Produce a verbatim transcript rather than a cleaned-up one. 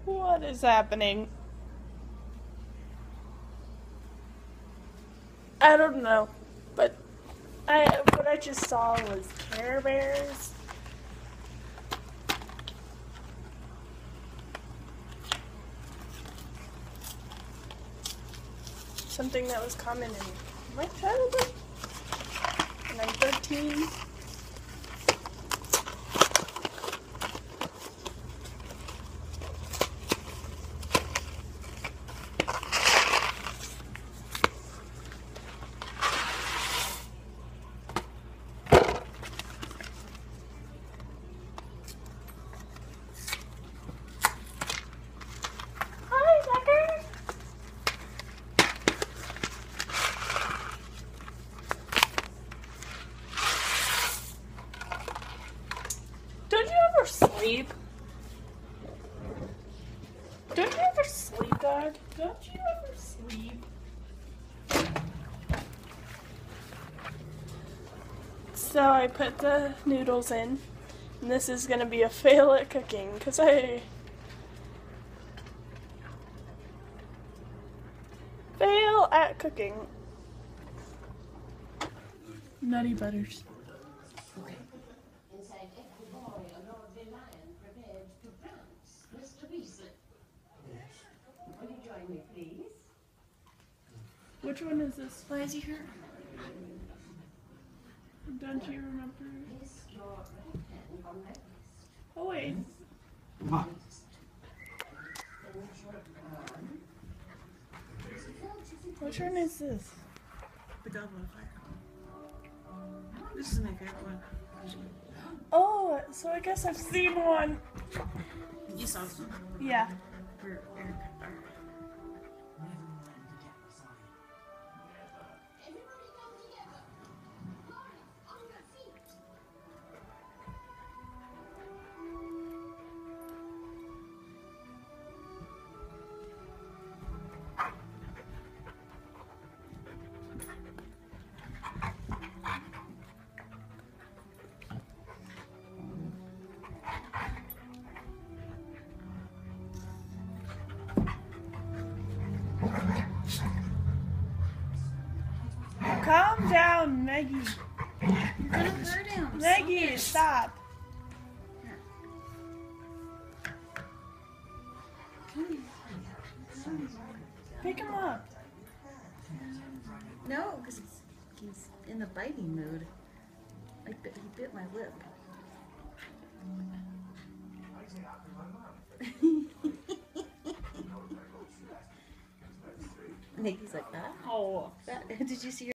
What is happening? I don't know, but I what I just saw was Care Bears. Something that was common in my childhood, and I'm thirteen. Don't you ever sleep? Don't you ever sleep, dog? Don't you ever sleep? So I put the noodles in, and this is gonna be a fail at cooking, because I fail at cooking. Nutty Butters. Okay. Inside every boy a lordly lion prepared to prance. Mister Weasley. Yes. Will you join me, please? Which one is this? Why is he hurt? Don't you remember? Place your right hand on my wrist. Oh wait. Ma. Then your arm. Which one is this? The Goblet of Fire. This is my favorite one. Oh, so I guess I've seen one. You saw some Yeah. for Eric. Or, Everybody come together. Lawrence, on your feet. Calm down, Maggie. you're gonna hurt him. Maggie, stop. Pick him up. No, because he's, he's in the biting mood. Like bit, he bit my lip. Nikki's like that. Oh. That did you see your